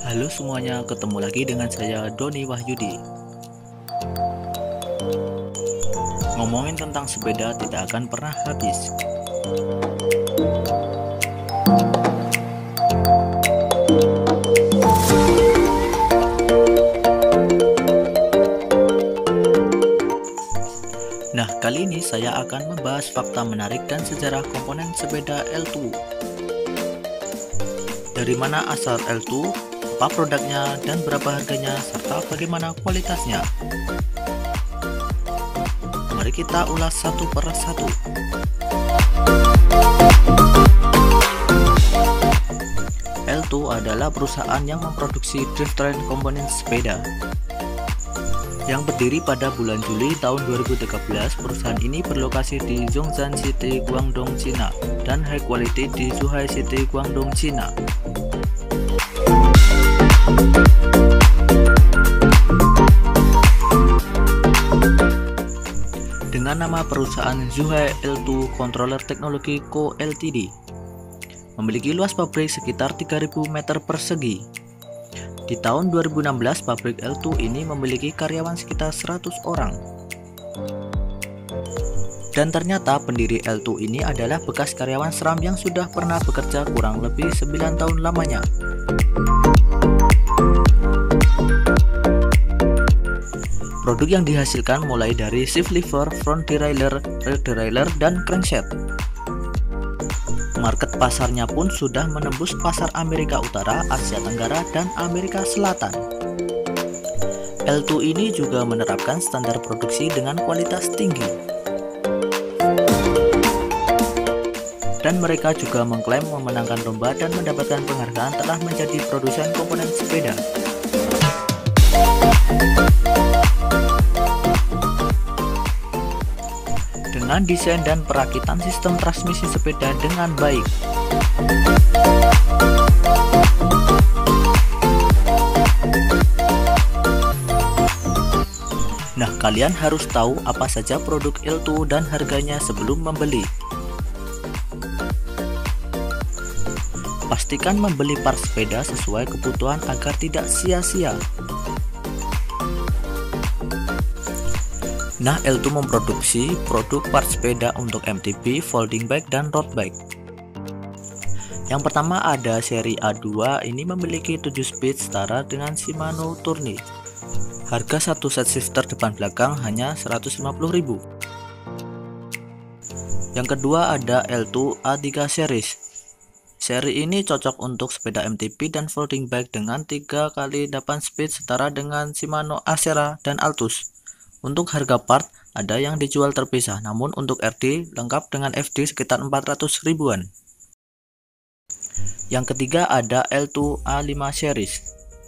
Halo semuanya, ketemu lagi dengan saya Doni Wahyudi. Ngomongin tentang sepeda tidak akan pernah habis. Nah, kali ini saya akan membahas fakta menarik dan sejarah komponen sepeda L2. Dari mana asal L2, apa produknya, dan berapa harganya, serta bagaimana kualitasnya. Mari kita ulas satu per satu. L2 adalah perusahaan yang memproduksi drivetrain komponen sepeda. Yang berdiri pada bulan Juli tahun 2013, perusahaan ini berlokasi di Zhongshan City, Guangdong, Cina, dan High Quality di Zhuhai City, Guangdong, Cina. Dengan nama perusahaan Zhuhai L2 Controller Technology Co Ltd, memiliki luas pabrik sekitar 3000 meter persegi. Di tahun 2016, pabrik L2 ini memiliki karyawan sekitar 100 orang. Dan ternyata pendiri L2 ini adalah bekas karyawan SRAM yang sudah pernah bekerja kurang lebih 9 tahun lamanya. Produk yang dihasilkan mulai dari shift lever, front derailleur, rear derailleur, dan crankshaft. Market pasarnya pun sudah menembus pasar Amerika Utara, Asia Tenggara, dan Amerika Selatan. L2 ini juga menerapkan standar produksi dengan kualitas tinggi. Dan mereka juga mengklaim memenangkan lomba dan mendapatkan penghargaan telah menjadi produsen komponen sepeda. Dengan desain dan perakitan sistem transmisi sepeda dengan baik. Nah, kalian harus tahu apa saja produk L2 dan harganya sebelum membeli. Pastikan membeli part sepeda sesuai kebutuhan agar tidak sia-sia. Nah, L2 memproduksi produk part sepeda untuk MTB, folding bike, dan road bike. Yang pertama ada seri A2, ini memiliki 7 speed setara dengan Shimano Tourney. Harga satu set shifter depan belakang hanya 150.000. Yang kedua ada L2 A3 series. Seri ini cocok untuk sepeda MTB dan folding bike dengan 3x8 speed setara dengan Shimano Acera dan Altus. Untuk harga part ada yang dijual terpisah, namun untuk RD lengkap dengan FD sekitar 400 ribuan. Yang ketiga ada L2 A5 series.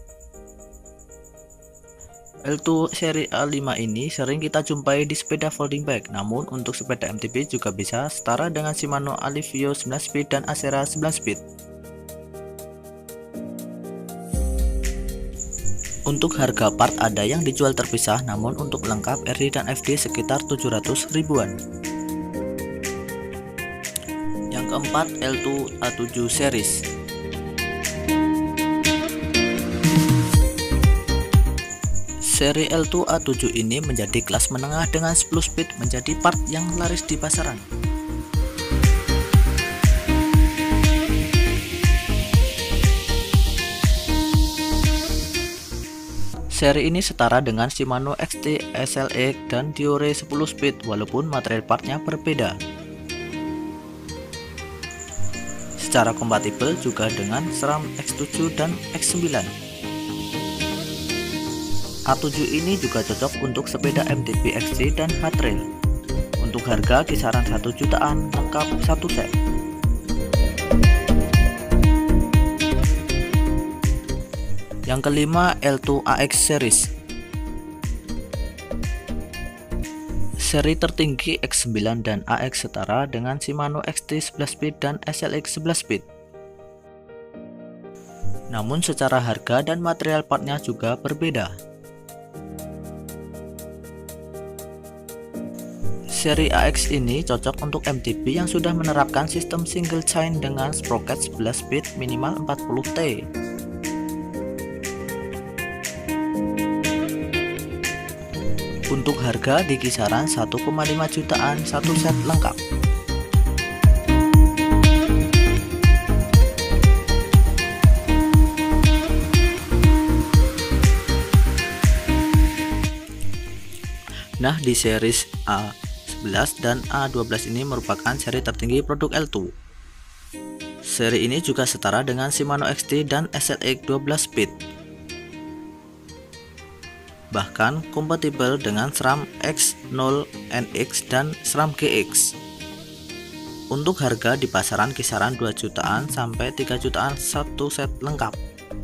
L2 seri A5 ini sering kita jumpai di sepeda folding bike, namun untuk sepeda MTB juga bisa setara dengan Shimano Alivio 9 speed dan Acera 9 speed. Untuk harga part ada yang dijual terpisah, namun untuk lengkap RD dan FD sekitar 700 ribuan. Yang keempat L2 A7 series. Seri L2 A7 ini menjadi kelas menengah dengan 10 speed, menjadi part yang laris di pasaran. Seri ini setara dengan Shimano XT, SLX, dan Diore 10 speed walaupun material partnya berbeda. Secara kompatibel juga dengan SRAM X7 dan X9. A7 ini juga cocok untuk sepeda MTB XC dan hard rail. Untuk harga kisaran 1 jutaan lengkap satu set. Yang kelima L2 AX series. Seri tertinggi X9 dan AX setara dengan Shimano XT 11 speed dan SLX 11 speed. Namun secara harga dan material partnya juga berbeda. Seri AX ini cocok untuk MTB yang sudah menerapkan sistem single chain dengan sprocket 11 speed minimal 40 T. Untuk harga di kisaran 1,5 jutaan satu set lengkap. Nah, di series A11 dan A12 ini merupakan seri tertinggi produk L2. Seri ini juga setara dengan Shimano XT dan SLX 12 Speed. Bahkan kompatibel dengan SRAM X0NX dan SRAM GX. Untuk harga di pasaran kisaran 2 jutaan sampai 3 jutaan satu set lengkap.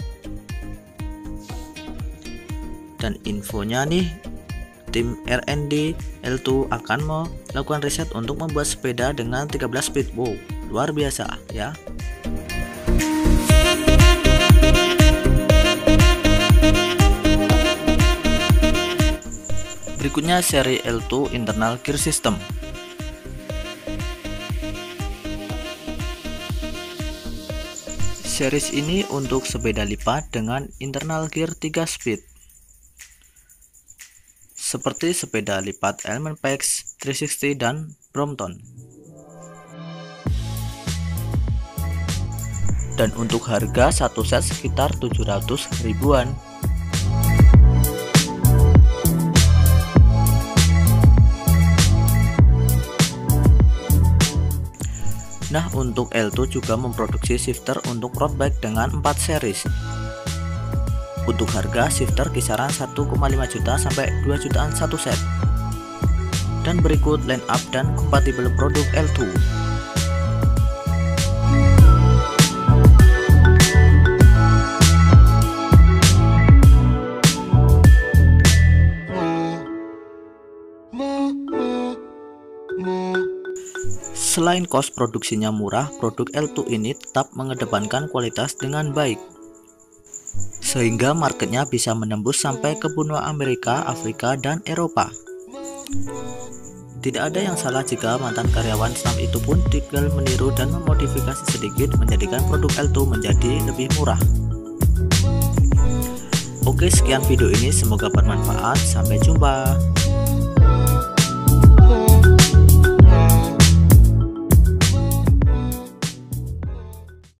Dan infonya nih, tim R&D L2 akan melakukan riset untuk membuat sepeda dengan 13 speed. Wow, luar biasa ya. Berikutnya seri L2 Internal Gear System. Series ini untuk sepeda lipat dengan internal gear 3 speed. Seperti sepeda lipat Element PX 360 dan Brompton. Dan untuk harga satu set sekitar 700 ribuan. Nah, untuk L2 juga memproduksi shifter untuk road bike dengan 4 series. Untuk harga shifter kisaran 1,5 juta sampai 2 jutaan satu set. Dan berikut line up dan kompatibel produk L2. Selain kos produksinya murah, produk L2 ini tetap mengedepankan kualitas dengan baik. Sehingga marketnya bisa menembus sampai ke benua Amerika, Afrika, dan Eropa. Tidak ada yang salah jika mantan karyawan SRAM itu pun tinggal meniru dan memodifikasi sedikit menjadikan produk L2 menjadi lebih murah. Oke, sekian video ini, semoga bermanfaat. Sampai jumpa.